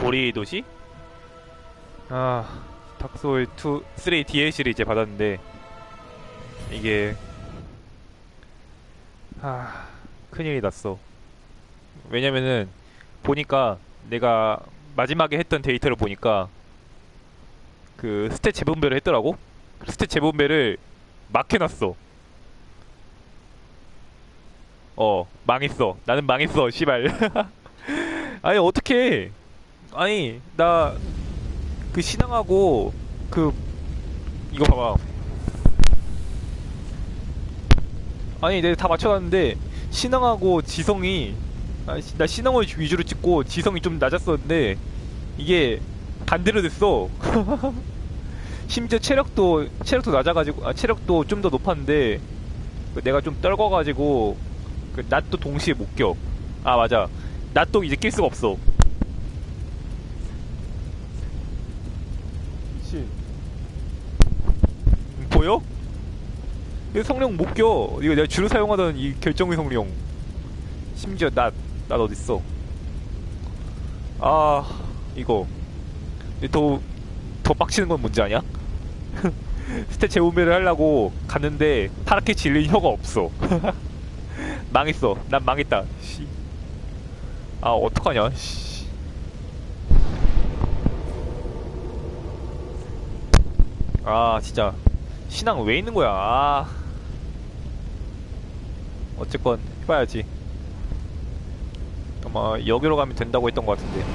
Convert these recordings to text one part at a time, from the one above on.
고리 도시? 아, 닥소울 2, 3 DLC를 이제 받았는데 이게 큰일이 났어. 왜냐면은 보니까 내가 마지막에 했던 데이터를 보니까 그 스탯 재분배를 했더라고. 그 스탯 재분배를 막 해놨어. 망했어. 나는 망했어, 씨발. 아니, 어떡해. 아니, 나 그 신앙하고 그 이거 봐봐. 아니, 내가 다 맞춰놨는데 신앙하고 지성이 나 신앙을 위주로 찍고 지성이 좀 낮았었는데 이게 반대로 됐어. 심지어 체력도 낮아가지고 체력도 좀 더 높았는데 그 내가 좀 떨궈가지고 그 낫도 동시에 못 껴. 아 맞아. 낫도 이제 낄 수가 없어. 미친. 보여? 이 성령 못 껴. 이거 내가 주로 사용하던 이 결정의 성령. 심지어 낫 어딨어? 아 이거 더 빡치는 건 뭔지 아냐? 스탯 재분배를 하려고 갔는데 파랗게 질린 혀가 없어. 망했어. 난 망했다. 씨. 아 어떡하냐. 씨. 아 진짜 신앙 왜 있는 거야. 어쨌건 해봐야지. 아마 여기로 가면 된다고 했던 것 같은데.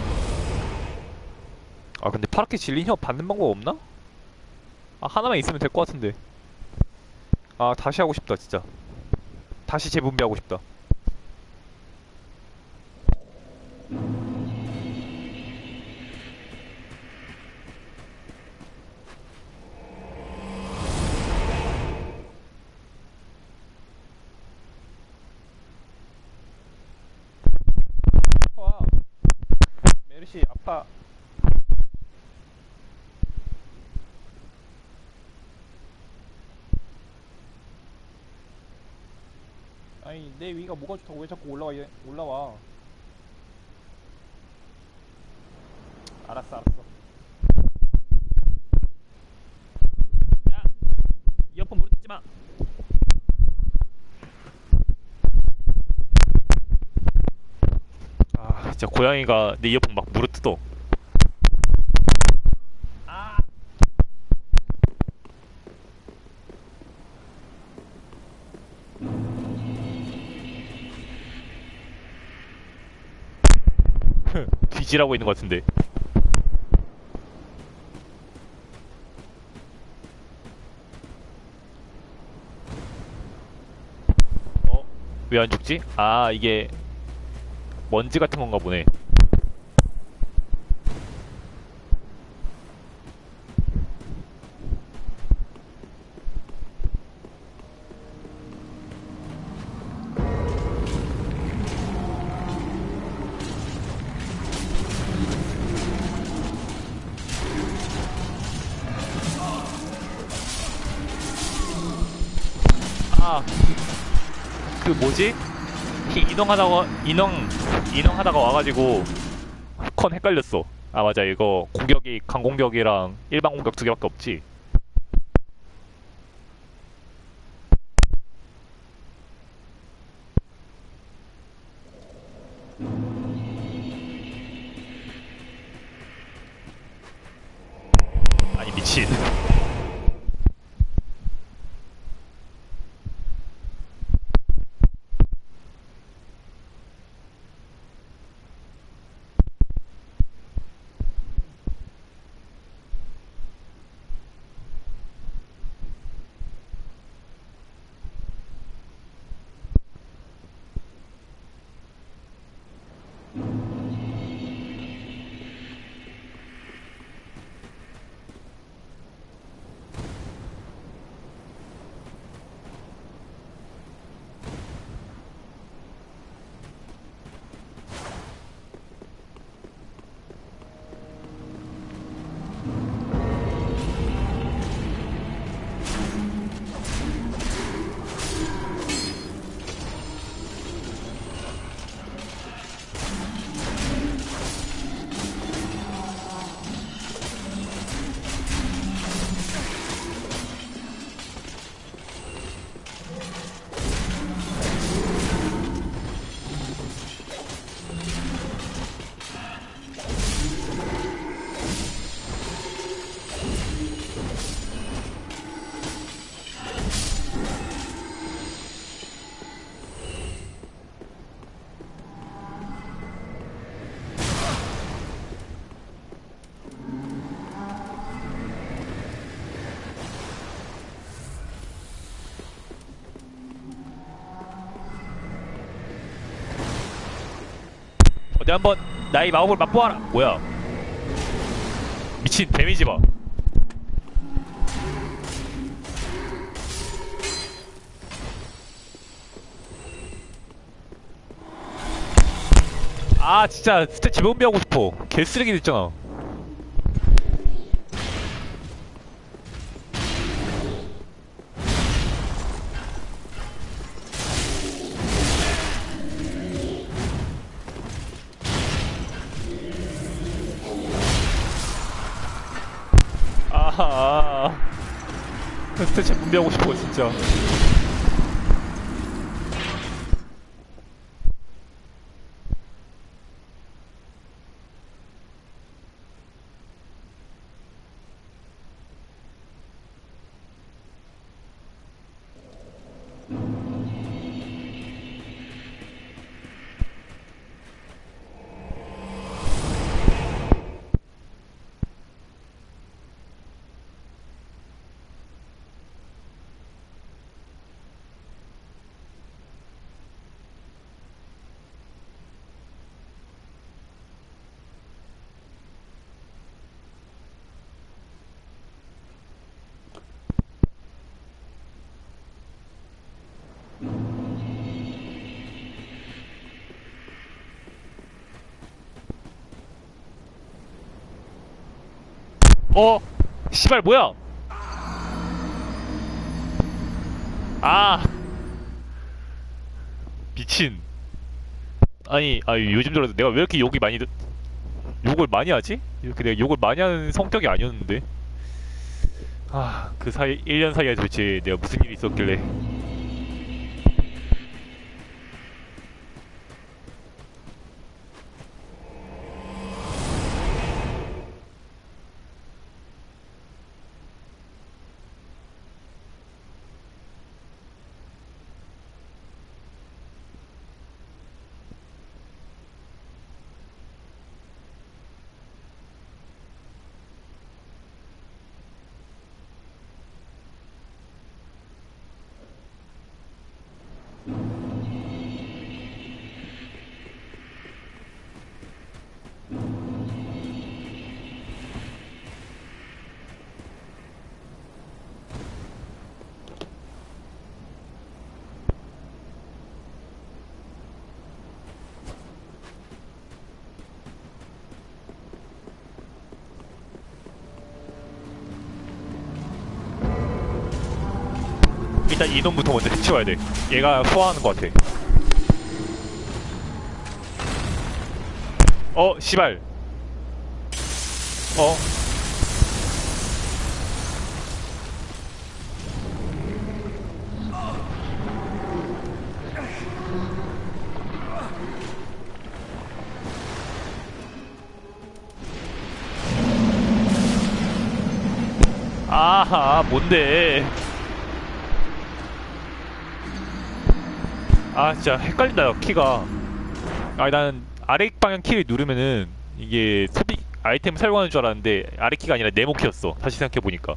아 근데 파랗게 질린 혀 받는 방법 없나? 하나만 있으면 될 것 같은데. 다시 하고 싶다 진짜. 다시 재분배하고 싶다. 와 메르시 아파. 아니 내 위가 뭐가 좋다고 왜 자꾸 올라와. 알았어. 야 이어폰 무릎 뜯지 마. 진짜 고양이가 내 이어폰 막 무릎 뜯어. 아 뒤지라고 있는 것 같은데. 왜 안 죽지? 이게 먼지 같은 건가 보네. 아, 그 뭐지? 인왕하다가 와가지고 컨 헷갈렸어. 맞아. 이거 공격이 강공격이랑 일반 공격 두 개밖에 없지. 아니 미친. 내가 한번 나의 마법을 맛보아라. 뭐야? 미친 데미지 봐. 아 진짜 재범비하고 싶어. 개쓰레기 됐잖아. 아하. 진짜 재범비하고 싶어 진짜. 어? 씨발 뭐야? 아 미친. 아니 요즘 들어서 내가 왜 이렇게 욕을 많이 하지? 이렇게 내가 욕을 많이 하는 성격이 아니었는데. 아 그 사이 1년 사이에 도대체 내가 무슨 일이 있었길래. 일단 이놈부터 먼저 해치워야 돼. 얘가 소화하는 것 같아. 씨발. 어? 아하, 뭔데? 아, 진짜 헷갈린다, 키가. 나는 아래 방향 키를 누르면은 이게 소비 아이템 사용하는 줄 알았는데 아래 키가 아니라 네모 키였어. 다시 생각해보니까.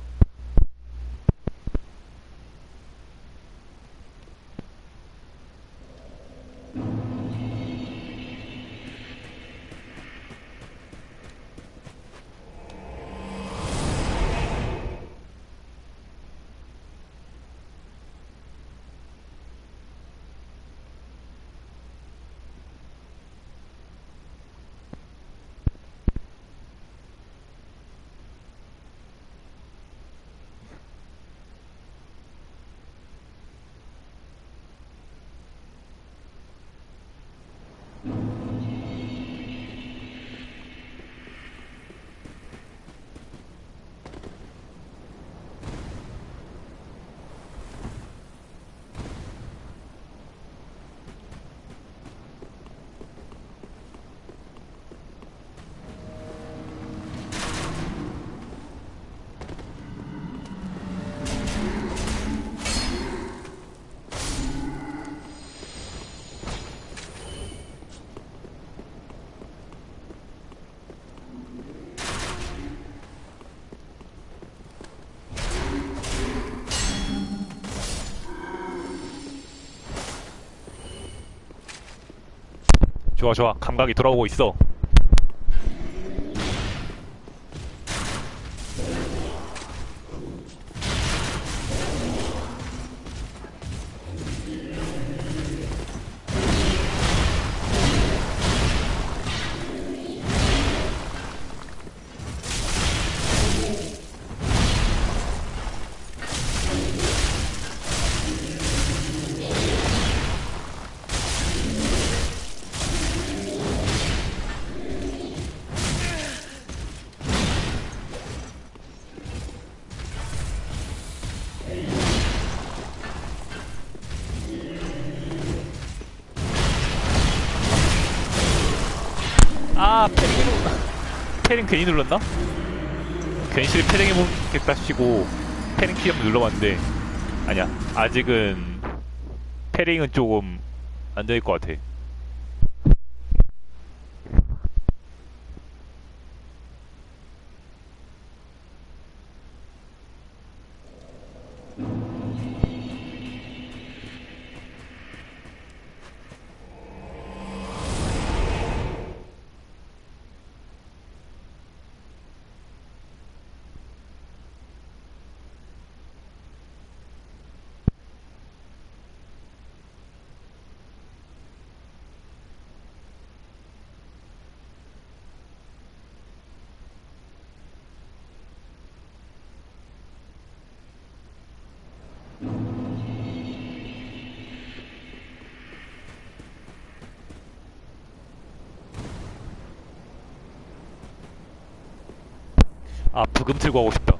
좋아, 좋아. 감각이 돌아오고 있어. 아, 패링 괜히 눌렀나? 괜시리 패링 해보겠다 시고 패링 키 한번 눌러봤는데 아니야. 아직은 패링은 조금 안 될 것 같아. 아, 부금 틀고 하고 싶다.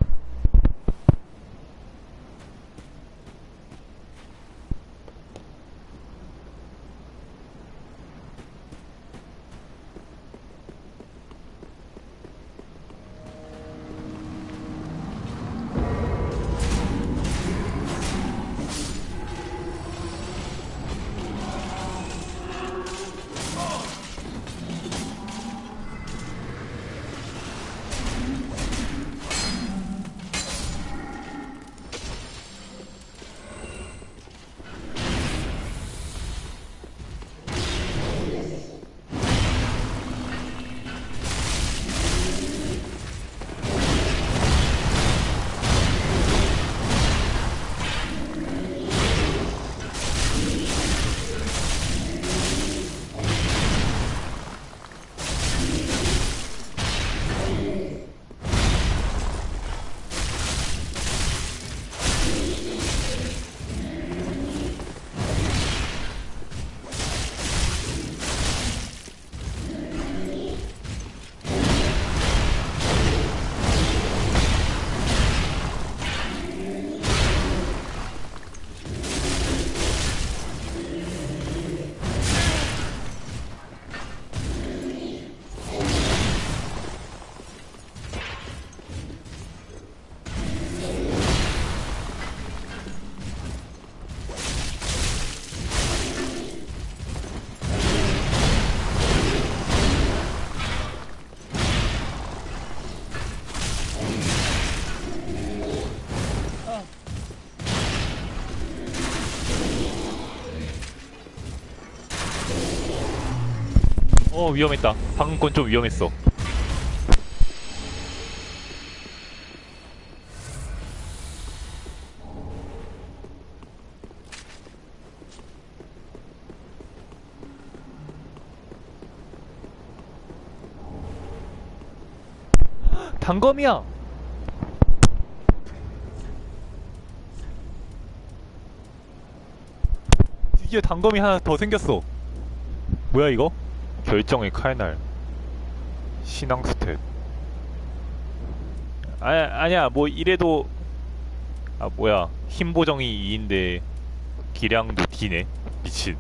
위험했다. 방금 건 좀 위험했어. 단검이야! 드디어 단검이 하나 더 생겼어. 뭐야 이거? 결정의 칼날. 신앙 스탯. 아니야 뭐 이래도 아 뭐야 힘 보정이 2인데 기량도 D네. 미친.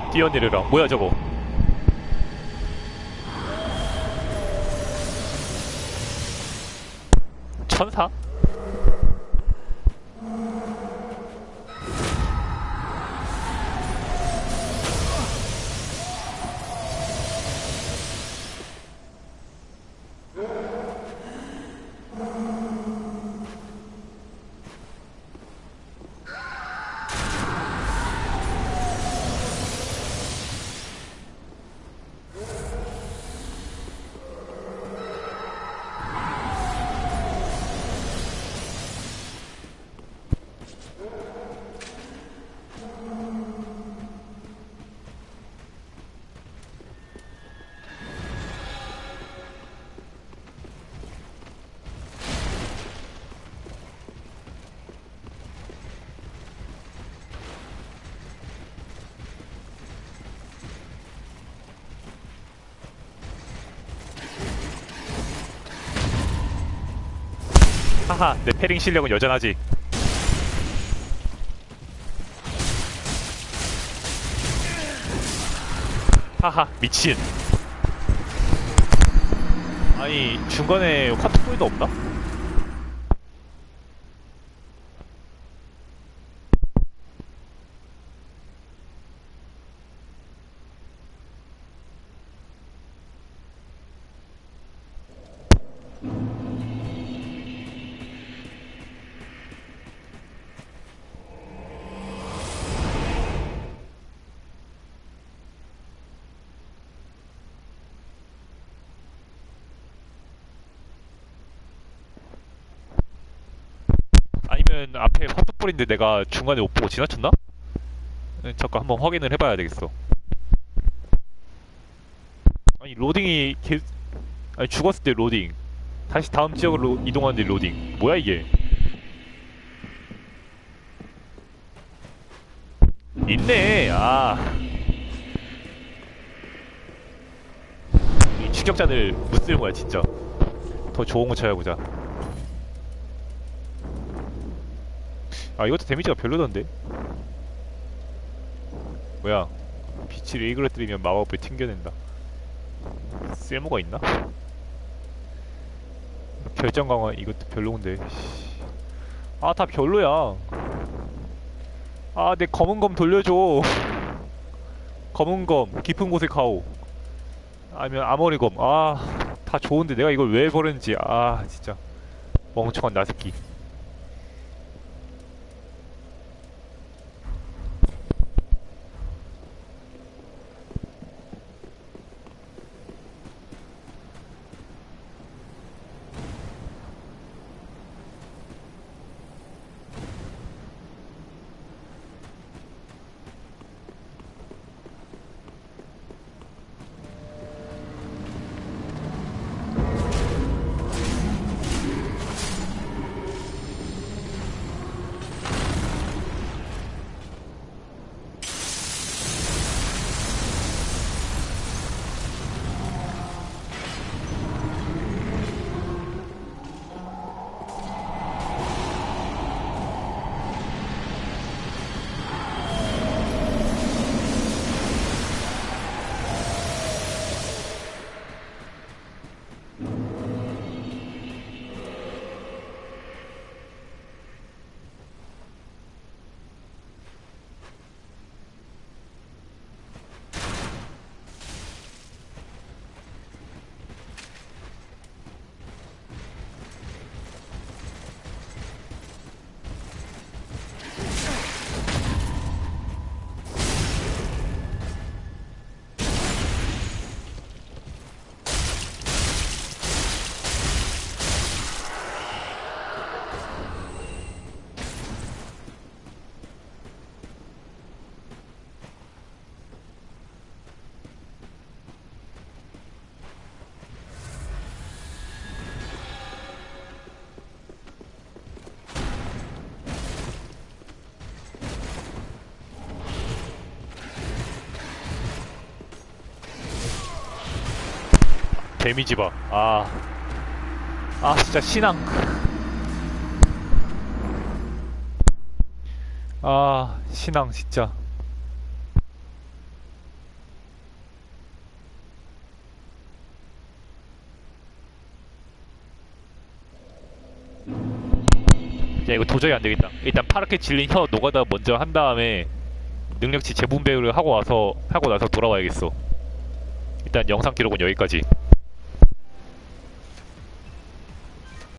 뛰어내려라. 뭐야 저거? 천사? 하하, 내 패링 실력은 여전하지. 하하, 미친. 아니, 중간에 화투 소리도 없나? 아니면 앞에 화투 뿌린데 내가 중간에 못 보고 지나쳤나? 잠깐 한번 확인을 해봐야 되겠어. 아니 로딩이 아니 죽었을 때 로딩, 다시 다음 지역으로 이동하는데 로딩, 뭐야 이게? 있네. 이 추격자들 무쓸 거야 진짜. 더 좋은 거 찾아보자. 이것도 데미지가 별로던데. 뭐야, 빛을 일그러뜨리면 마법을 튕겨낸다. 쓸모가 있나? 결정 강화 이것도 별로인데. 다 별로야. 내 검은 검 돌려줘. 검은 검 깊은 곳에 가오. 아니면 아머리 검. 다 좋은데 내가 이걸 왜 버렸는지. 진짜 멍청한 나새끼. 데미지 봐. 진짜 신앙. 신앙 진짜. 야, 이거 도저히 안 되겠다. 일단 파랗게 질린 혀 노가다 먼저 한 다음에 능력치 재분배를 하고 나서 돌아와야겠어. 일단 영상 기록은 여기까지.